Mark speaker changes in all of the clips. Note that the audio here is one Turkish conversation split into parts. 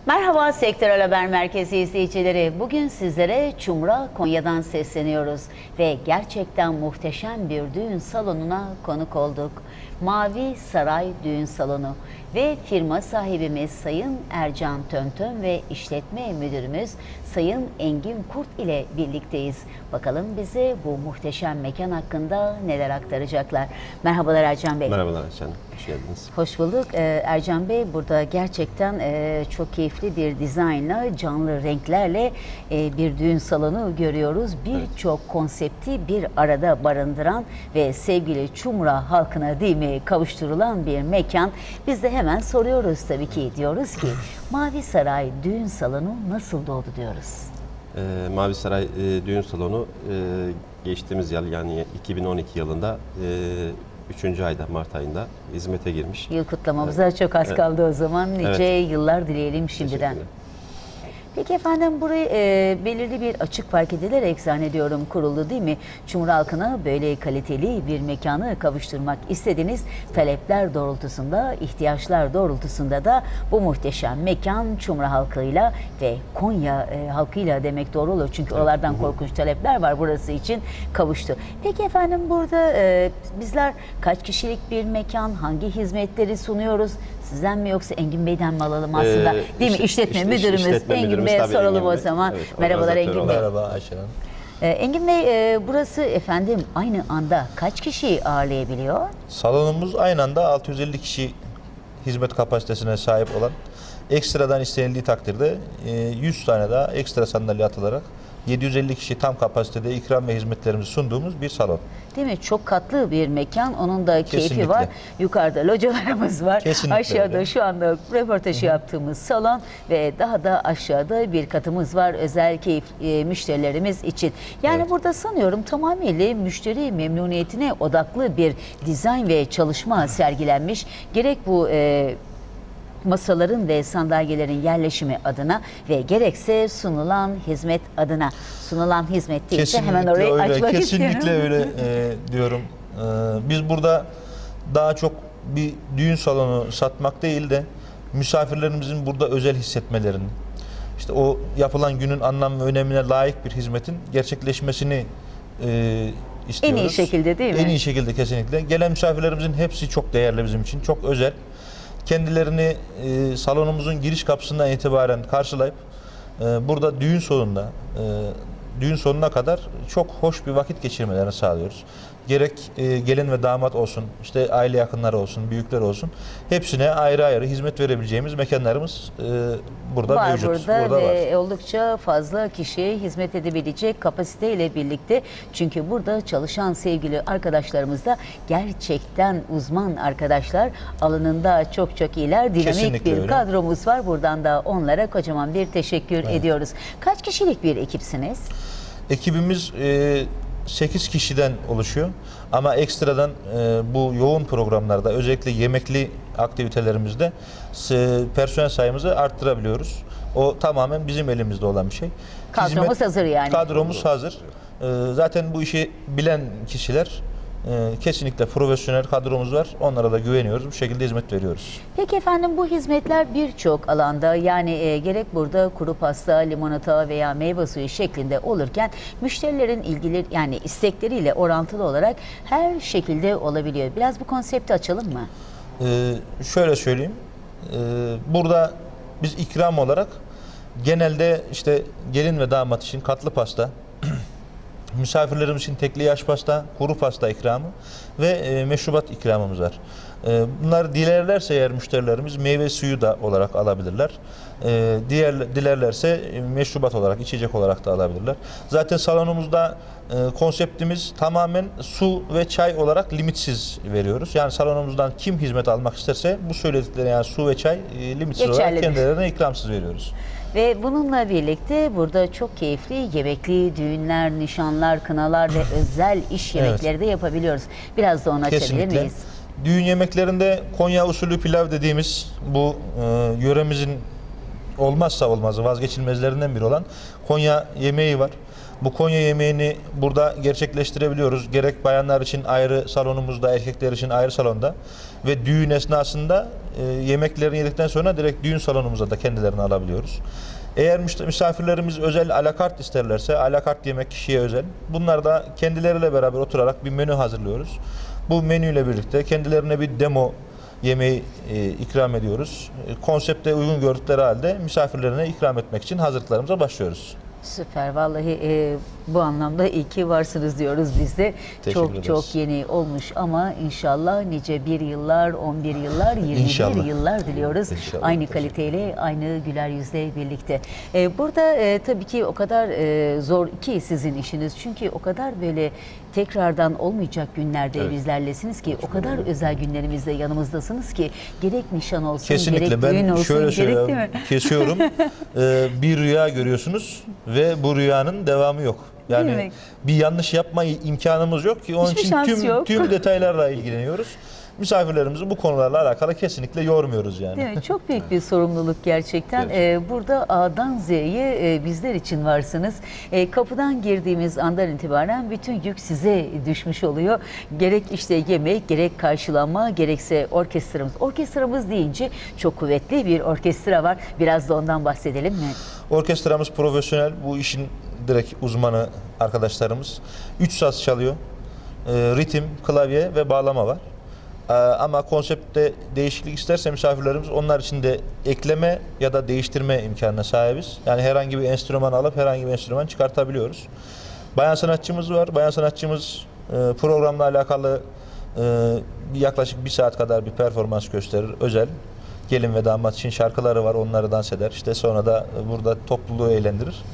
Speaker 1: Merhaba Sektörel Haber Merkezi izleyicileri. Bugün sizlere Çumra, Konya'dan sesleniyoruz ve gerçekten muhteşem bir düğün salonuna konuk olduk. Mavi Saray Düğün Salonu ve firma sahibimiz Sayın Ercan Tömtöm ve işletme müdürümüz Sayın Engin Kurt ile birlikteyiz. Bakalım bize bu muhteşem mekan hakkında neler aktaracaklar. Merhabalar Ercan Bey.
Speaker 2: Merhabalar Ercan, hoş geldiniz.
Speaker 1: Hoş bulduk. Ercan Bey, burada gerçekten çok keyifli bir dizaynla, canlı renklerle bir düğün salonu görüyoruz. Birçok konsepti bir arada barındıran ve sevgili Çumra halkına değil mi kavuşturulan bir mekan. Biz de hemen soruyoruz tabii ki, diyoruz ki Mavi Saray Düğün Salonu nasıl doğdu diyoruz.
Speaker 2: Mavi Saray Düğün Salonu geçtiğimiz yıl, yani 2012 yılında 3. ayda, Mart ayında hizmete girmiş.
Speaker 1: Yıl kutlamamıza çok az kaldı o zaman. Nice yıllar dileyelim şimdiden. Peki efendim, burayı belirli bir açık fark edilerek zannediyorum kuruldu değil mi? Çumra halkına böyle kaliteli bir mekanı kavuşturmak istediniz. Talepler doğrultusunda, ihtiyaçlar doğrultusunda da bu muhteşem mekan Çumra halkıyla ve Konya halkıyla demek doğru olur. Çünkü oralardan korkunç talepler var burası için, kavuştu. Peki efendim, burada bizler kaç kişilik bir mekan, hangi hizmetleri sunuyoruz? Sizden mi yoksa Engin Bey'den mi alalım aslında? Değil mi? İşletme müdürümüz Engin Bey'e soralım o zaman.
Speaker 2: Evet,
Speaker 1: merhabalar Engin Bey.
Speaker 3: Merhaba Ayşe Hanım.
Speaker 1: Engin Bey, burası efendim aynı anda kaç kişiyi ağırlayabiliyor?
Speaker 3: Salonumuz aynı anda 650 kişi hizmet kapasitesine sahip olan, ekstradan istenildiği takdirde 100 tane daha ekstra sandalye atılarak 750 kişi tam kapasitede ikram ve hizmetlerimizi sunduğumuz bir salon.
Speaker 1: Değil mi? Çok katlı bir mekan. Onun da keyfi
Speaker 3: Kesinlikle.
Speaker 1: var. Yukarıda localarımız var.
Speaker 3: Kesinlikle
Speaker 1: Aşağıda
Speaker 3: öyle.
Speaker 1: şu anda röportajı yaptığımız salon ve daha da aşağıda bir katımız var özel keyif müşterilerimiz için. Yani burada sanıyorum tamamıyla müşteri memnuniyetine odaklı bir dizayn ve çalışma sergilenmiş. Gerek bu masaların ve sandalyelerin yerleşimi adına ve gerekse sunulan hizmet adına. Sunulan hizmet değilse hemen orayı
Speaker 3: öyle,
Speaker 1: açmak
Speaker 3: kesinlikle
Speaker 1: istiyorum.
Speaker 3: öyle diyorum. Biz burada daha çok bir düğün salonu satmak değil de misafirlerimizin burada özel hissetmelerini, işte o yapılan günün anlam ve önemine layık bir hizmetin gerçekleşmesini istiyoruz.
Speaker 1: En iyi şekilde değil mi?
Speaker 3: En iyi şekilde kesinlikle. Gelen misafirlerimizin hepsi çok değerli bizim için, çok özel. Kendilerini salonumuzun giriş kapısından itibaren karşılayıp burada düğün sonuna kadar çok hoş bir vakit geçirmelerini sağlıyoruz. Gerek gelin ve damat olsun, işte aile yakınları olsun, büyükler olsun, hepsine ayrı ayrı hizmet verebileceğimiz mekanlarımız burada
Speaker 1: var
Speaker 3: mevcut.
Speaker 1: Burada ve
Speaker 3: var.
Speaker 1: oldukça fazla kişiye hizmet edebilecek kapasiteyle birlikte. Çünkü burada çalışan sevgili arkadaşlarımız da gerçekten uzman arkadaşlar. Alanında çok çok iyiler. Dinamik
Speaker 3: Kesinlikle
Speaker 1: bir
Speaker 3: öyle.
Speaker 1: kadromuz var. Buradan da onlara kocaman bir teşekkür ediyoruz. Kaç kişilik bir ekipsiniz?
Speaker 3: Ekibimiz 8 kişiden oluşuyor ama ekstradan bu yoğun programlarda, özellikle yemekli aktivitelerimizde personel sayımızı arttırabiliyoruz. O tamamen bizim elimizde olan bir şey.
Speaker 1: Kadromuz hazır yani.
Speaker 3: Kadromuz hazır. Zaten bu işi bilen kişiler, kesinlikle profesyonel kadromuz var. Onlara da güveniyoruz. Bu şekilde hizmet veriyoruz.
Speaker 1: Peki efendim, bu hizmetler birçok alanda, yani gerek burada kuru pasta, limonata veya meyve suyu şeklinde olurken müşterilerin ilgili, yani istekleriyle orantılı olarak her şekilde olabiliyor. Biraz bu konsepti açalım mı?
Speaker 3: Şöyle söyleyeyim. Burada biz ikram olarak genelde işte gelin ve damat için katlı pasta, misafirlerimiz için tekli yaş pasta, kuru pasta ikramı ve meşrubat ikramımız var. Bunlar dilerlerse eğer müşterilerimiz meyve suyu da olarak alabilirler. Dilerlerse meşrubat olarak, içecek olarak da alabilirler. Zaten salonumuzda konseptimiz tamamen su ve çay olarak limitsiz veriyoruz. Yani salonumuzdan kim hizmet almak isterse bu söyledikleri, yani su ve çay limitsiz olarak kendilerine ikramsız veriyoruz.
Speaker 1: Ve bununla birlikte burada çok keyifli yemekli düğünler, nişanlar, kınalar ve özel iş yemekleri de yapabiliyoruz. Biraz da onu açabilir miyiz?
Speaker 3: Düğün yemeklerinde Konya usulü pilav dediğimiz bu yöremizin olmazsa olmazı, vazgeçilmezlerinden biri olan Konya yemeği var. Bu Konya yemeğini burada gerçekleştirebiliyoruz. Gerek bayanlar için ayrı salonumuzda, erkekler için ayrı salonda ve düğün esnasında yemeklerini yedikten sonra direkt düğün salonumuza da kendilerini alabiliyoruz. Eğer misafirlerimiz özel alakart isterlerse, alakart yemek kişiye özel. Bunlar da kendileriyle beraber oturarak bir menü hazırlıyoruz. Bu menüyle birlikte kendilerine bir demo yemeği ikram ediyoruz. Konsepte uygun gördükleri halde misafirlerine ikram etmek için hazırlıklarımıza başlıyoruz.
Speaker 1: Süper. Vallahi bu anlamda iyi ki varsınız diyoruz biz de.
Speaker 3: Teşekkür
Speaker 1: Çok
Speaker 3: ederiz.
Speaker 1: yeni olmuş ama inşallah nice bir yıllar, 11 yıllar, 21
Speaker 3: İnşallah.
Speaker 1: yıllar diliyoruz.
Speaker 3: İnşallah.
Speaker 1: Aynı kaliteyle, aynı güler yüzle birlikte. Burada tabii ki o kadar zor ki sizin işiniz. Çünkü o kadar böyle tekrardan olmayacak günlerde
Speaker 2: Evet.
Speaker 1: bizlerlesiniz ki, o kadar özel günlerimizde yanımızdasınız ki, gerek nişan olsun,
Speaker 3: Kesinlikle.
Speaker 1: gerek düğün
Speaker 3: Ben
Speaker 1: olsun,
Speaker 3: şöyle
Speaker 1: gerek değil
Speaker 3: söylüyorum,
Speaker 1: mi?
Speaker 3: kesiyorum. Bir rüya görüyorsunuz ve bu rüyanın devamı yok.
Speaker 1: Değil mi?
Speaker 3: Yani bir yanlış yapma imkanımız yok ki onun
Speaker 1: Hiçbir
Speaker 3: için
Speaker 1: şans yok.
Speaker 3: tüm detaylarla ilgileniyoruz. Misafirlerimizi bu konularla alakalı kesinlikle yormuyoruz yani.
Speaker 1: Değil mi? Çok büyük bir sorumluluk gerçekten. Burada A'dan Z'ye bizler için varsınız. Kapıdan girdiğimiz andan itibaren bütün yük size düşmüş oluyor. Gerek işte yemek, gerek karşılama, gerekse orkestramız. Orkestramız deyince çok kuvvetli bir orkestra var. Biraz da ondan bahsedelim mi?
Speaker 3: Orkestramız profesyonel, bu işin direkt uzmanı arkadaşlarımız. 3 saz çalıyor. Ritim, klavye ve bağlama var. Ama konseptte değişiklik isterse misafirlerimiz onlar için de ekleme ya da değiştirme imkanına sahibiz. Yani herhangi bir enstrüman alıp herhangi bir enstrüman çıkartabiliyoruz. Bayan sanatçımız var. Bayan sanatçımız programla alakalı yaklaşık 1 saat kadar bir performans gösterir. Özel. Gelin ve damat için şarkıları var. Onları dans eder. İşte sonra da burada topluluğu eğlendirir.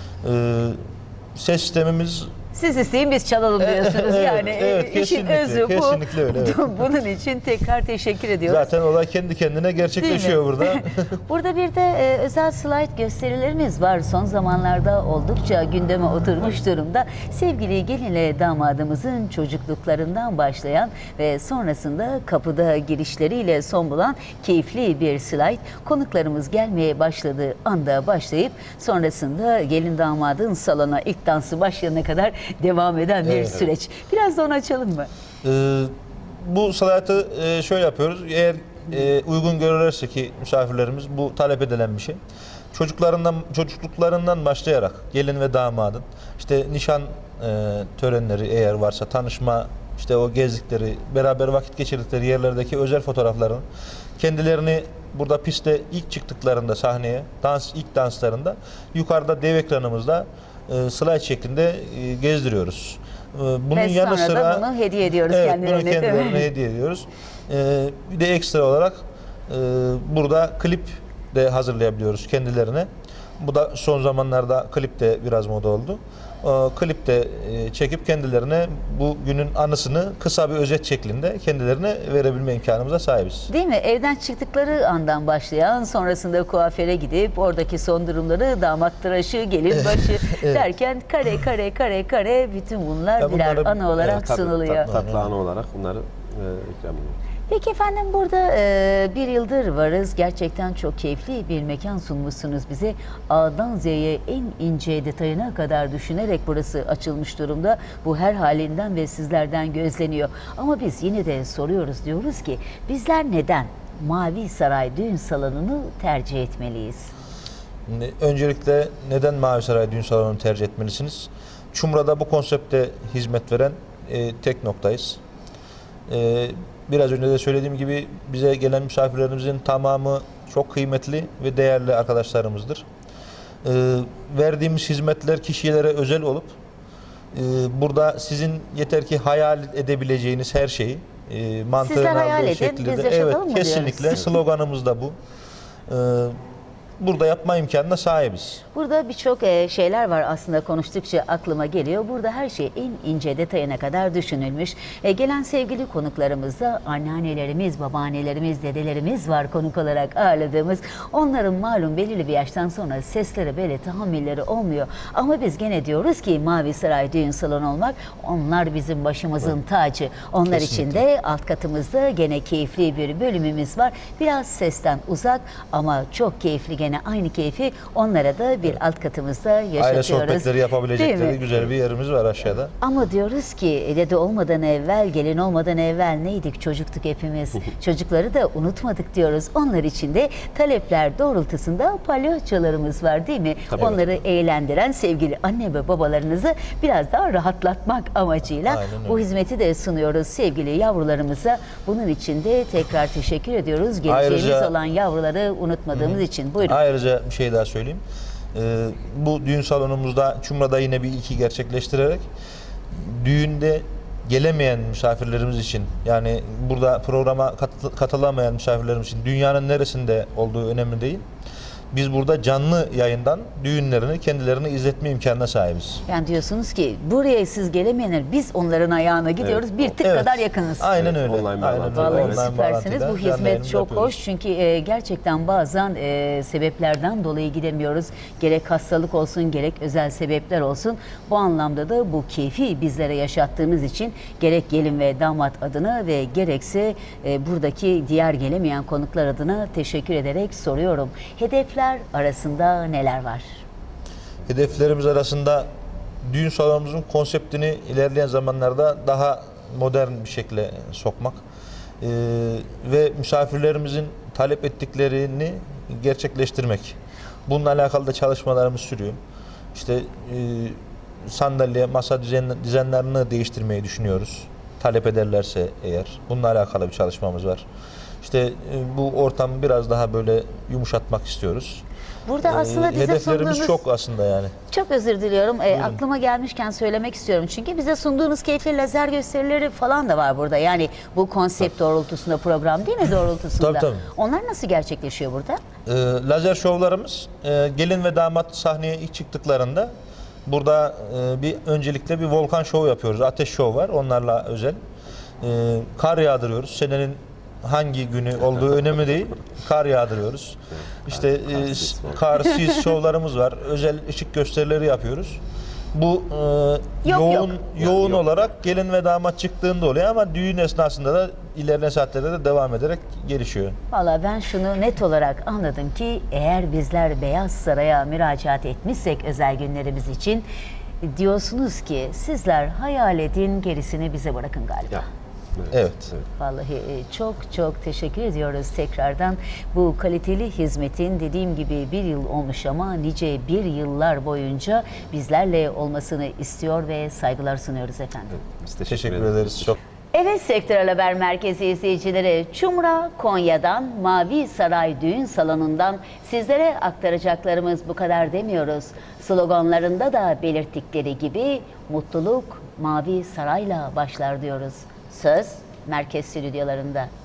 Speaker 3: Ses sistemimiz
Speaker 1: Siz isteyin biz çalalım diyorsunuz.
Speaker 3: Evet,
Speaker 1: Yani
Speaker 3: evet,
Speaker 1: işin
Speaker 3: kesinlikle,
Speaker 1: özü bu.
Speaker 3: kesinlikle öyle, evet.
Speaker 1: Bunun için tekrar teşekkür ediyoruz.
Speaker 3: zaten olay kendi kendine gerçekleşiyor burada.
Speaker 1: Burada bir de özel slide gösterilerimiz var. Son zamanlarda oldukça gündeme oturmuş durumda. Sevgili gelinle damadımızın çocukluklarından başlayan ve sonrasında kapıda girişleriyle son bulan keyifli bir slide. Konuklarımız gelmeye başladığı anda başlayıp sonrasında gelin damadın salona ilk dansı başlayana kadar devam eden bir süreç. Biraz da onu açalım mı?
Speaker 3: Bu salatı şöyle yapıyoruz. Eğer uygun görürlerse ki misafirlerimiz, bu talep edilen bir şey. Çocukluklarından başlayarak gelin ve damadın işte nişan törenleri eğer varsa, tanışma, işte o gezdikleri, beraber vakit geçirdikleri yerlerdeki özel fotoğraflarını kendilerini burada pistte ilk çıktıklarında sahneye, ilk danslarında yukarıda dev ekranımızda slide şeklinde gezdiriyoruz. Bunun
Speaker 1: Ve
Speaker 3: yanı
Speaker 1: sonra
Speaker 3: sıra
Speaker 1: da bunu hediye ediyoruz
Speaker 3: evet,
Speaker 1: kendilerine.
Speaker 3: bunu
Speaker 1: değil mi?
Speaker 3: kendilerine hediye ediyoruz. Bir de ekstra olarak burada klip de hazırlayabiliyoruz kendilerine. Bu da son zamanlarda klip de biraz moda oldu. Klip de çekip kendilerine bu günün anısını kısa bir özet şeklinde kendilerine verebilme imkanımıza sahibiz.
Speaker 1: Değil mi? Evden çıktıkları andan başlayan, sonrasında kuaföre gidip oradaki son durumları, damat tıraşı, gelin başı derken kare bütün bunlar
Speaker 3: Ya
Speaker 1: birer
Speaker 3: bunları-
Speaker 1: anı olarak
Speaker 2: Tabii,
Speaker 1: sunuluyor.
Speaker 2: tatlı anı olarak bunları ikram ediyoruz.
Speaker 1: Peki efendim, burada bir yıldır varız. Gerçekten çok keyifli bir mekan sunmuşsunuz bize. A'dan Z'ye en ince detayına kadar düşünerek burası açılmış durumda. Bu her halinden ve sizlerden gözleniyor. Ama biz yine de soruyoruz, diyoruz ki bizler neden Mavi Saray düğün salonunu tercih etmeliyiz?
Speaker 3: Öncelikle neden Mavi Saray Düğün Salonu'nu tercih etmelisiniz? Çumra'da bu konsepte hizmet veren tek noktayız. Biraz önce de söylediğim gibi bize gelen misafirlerimizin tamamı çok kıymetli ve değerli arkadaşlarımızdır. Verdiğimiz hizmetler kişilere özel olup burada sizin yeter ki hayal edebileceğiniz her şeyi mantığın
Speaker 1: Sizler hayal
Speaker 3: aldığı
Speaker 1: edin,
Speaker 3: şekilde.
Speaker 1: biz yaşatalım
Speaker 3: Evet,
Speaker 1: mı
Speaker 3: kesinlikle
Speaker 1: diyoruz?
Speaker 3: sloganımız da bu. Burada yapma imkanına sahibiz.
Speaker 1: Burada birçok şeyler var aslında, konuştukça aklıma geliyor. Burada her şey en ince detayına kadar düşünülmüş. Gelen sevgili konuklarımızda anneannelerimiz, babaannelerimiz, dedelerimiz var konuk olarak ağırladığımız. Onların malum belirli bir yaştan sonra sesleri böyle tahammülleri olmuyor. Ama biz gene diyoruz ki Mavi Saray Düğün Salonu olmak, onlar bizim başımızın tacı. Onlar için de alt katımızda gene keyifli bir bölümümüz var. Biraz sesten uzak ama çok keyifli gene gelene aynı keyfi onlara da bir alt katımızda yaşatıyoruz.
Speaker 3: Aile sohbetleri
Speaker 1: Değil
Speaker 3: yapabilecekleri
Speaker 1: mi?
Speaker 3: güzel bir yerimiz var aşağıda.
Speaker 1: Ama diyoruz ki dede olmadan evvel, gelin olmadan evvel neydik? Çocuktuk hepimiz. Çocukları da unutmadık diyoruz. Onlar için de talepler doğrultusunda palyaçolarımız var değil mi?
Speaker 2: Tabii.
Speaker 1: Onları eğlendiren sevgili anne ve babalarınızı biraz daha rahatlatmak amacıyla
Speaker 3: Aynen öyle.
Speaker 1: bu hizmeti de sunuyoruz sevgili yavrularımıza. Bunun için de tekrar teşekkür ediyoruz. Geleceğimiz
Speaker 3: Ayrıca-
Speaker 1: olan yavruları unutmadığımız için. Buyurun.
Speaker 3: Ayrıca bir şey daha söyleyeyim. Bu düğün salonumuzda Çumra'da yine bir ilki gerçekleştirerek düğünde gelemeyen misafirlerimiz için, yani burada programa katılamayan misafirlerimiz için, dünyanın neresinde olduğu önemli değil. Biz burada canlı yayından düğünlerini kendilerine izletme imkanına sahibiz.
Speaker 1: Yani diyorsunuz ki buraya siz gelemeyenler, biz onların ayağına gidiyoruz. Bir tık
Speaker 3: Evet.
Speaker 1: kadar yakınız.
Speaker 3: Aynen
Speaker 2: Evet,
Speaker 3: öyle.
Speaker 2: online
Speaker 3: Aynen
Speaker 2: bağlantı.
Speaker 3: öyle.
Speaker 1: Vallahi
Speaker 3: Online
Speaker 1: süpersiniz.
Speaker 3: bağlantıyla
Speaker 1: Bu
Speaker 3: canlı
Speaker 1: hizmet
Speaker 3: yayınımızı
Speaker 1: çok
Speaker 3: yapıyoruz.
Speaker 1: hoş. Çünkü gerçekten bazen sebeplerden dolayı gidemiyoruz. Gerek hastalık olsun, gerek özel sebepler olsun. Bu anlamda da bu keyfi bizlere yaşattığınız için gerek gelin ve damat adına ve gerekse buradaki diğer gelemeyen konuklar adına teşekkür ederek soruyorum. Hedefler arasında neler var?
Speaker 3: Hedeflerimiz arasında düğün salonumuzun konseptini ilerleyen zamanlarda daha modern bir şekilde sokmak ve misafirlerimizin talep ettiklerini gerçekleştirmek. Bununla alakalı da çalışmalarımız sürüyor. İşte sandalye, masa düzenlerini değiştirmeyi düşünüyoruz. Talep ederlerse eğer. Bununla alakalı bir çalışmamız var. İşte bu ortamı biraz daha böyle yumuşatmak istiyoruz.
Speaker 1: Burada aslında bize
Speaker 3: Hedeflerimiz
Speaker 1: sunduğunuz...
Speaker 3: çok aslında yani.
Speaker 1: Çok özür diliyorum. Aklıma gelmişken söylemek istiyorum. Çünkü bize sunduğunuz keyifli lazer gösterileri falan da var burada. Yani bu konsept doğrultusunda, program değil mi doğrultusunda?
Speaker 3: Tabii.
Speaker 1: Onlar nasıl gerçekleşiyor burada?
Speaker 3: Lazer şovlarımız gelin ve damat sahneye ilk çıktıklarında burada öncelikle bir volkan şovu yapıyoruz. Ateş şovu var. Onlarla özel. Kar yağdırıyoruz. Senenin hangi günü olduğu önemli değil. Kar yağdırıyoruz. İşte kar, sis şovlarımız var. Özel ışık gösterileri yapıyoruz. Bu yoğun olarak gelin ve damat çıktığında oluyor ama düğün esnasında da ilerleyen saatlerde de devam ederek gelişiyor.
Speaker 1: Valla ben şunu net olarak anladım ki eğer bizler Beyaz Saray'a müracaat etmişsek özel günlerimiz için diyorsunuz ki sizler hayal edin, gerisini bize bırakın galiba.
Speaker 2: Ya.
Speaker 3: Evet.
Speaker 1: Vallahi çok çok teşekkür ediyoruz tekrardan. Bu kaliteli hizmetin dediğim gibi bir yıl olmuş ama nice bir yıllar boyunca bizlerle olmasını istiyor ve saygılar sunuyoruz efendim.
Speaker 2: Biz
Speaker 3: Teşekkür ederiz. Çok
Speaker 1: Evet, Sektörel Haber Merkezi izleyicileri, Çumra, Konya'dan, Mavi Saray Düğün Salonu'ndan sizlere aktaracaklarımız bu kadar demiyoruz. Sloganlarında da belirttikleri gibi mutluluk Mavi Saray'la başlar diyoruz. Söz merkez stüdyolarında.